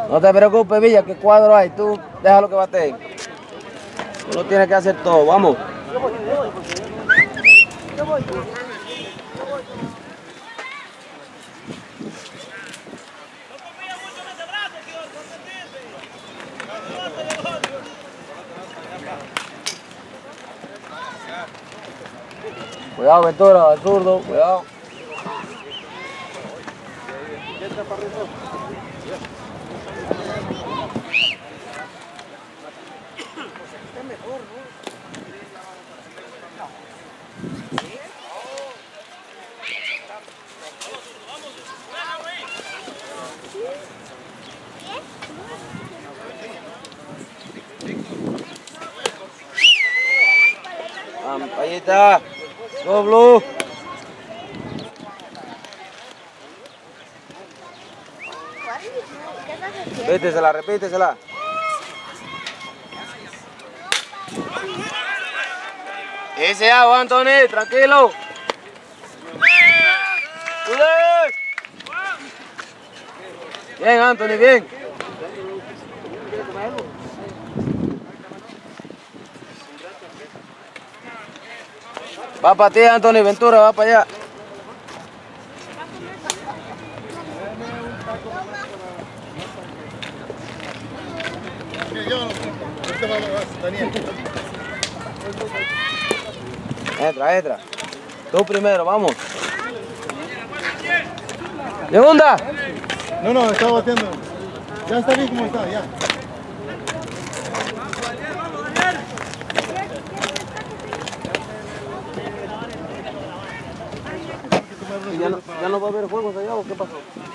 No te preocupes, Villa, ¿qué cuadro hay? Tú déjalo que bate. Tú lo tienes que hacer todo, vamos. Cuidado, Ventura, al zurdo, cuidado. Ahí está. Go Blue. Repítesela, repítesela. Ese agua, Anthony, tranquilo. Bien, Anthony, bien. Va para ti, Anthony Ventura, va para allá. Entra, entra. Tú primero, vamos. Segunda. No, está bateando. Ya está bien como está, ya. ¿Ya no va a haber juegos allá o qué pasó?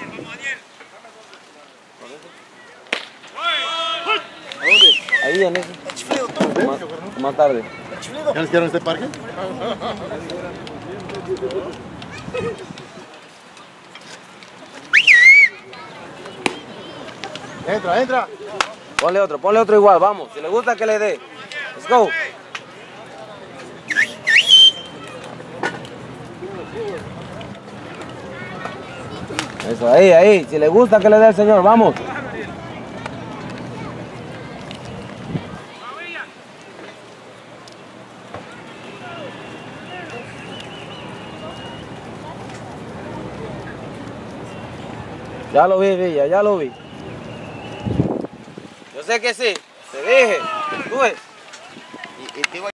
¿A dónde? Ahí en ese. Más tarde. ¿Ya les quedaron este parque? Entra, entra. Ponle otro igual, vamos. Si le gusta que le dé. Let's go. Eso, ahí. Si le gusta que le dé el señor, vamos. Ya lo vi, Villa, ya lo vi. Yo sé que sí. Te dije. Tú ves.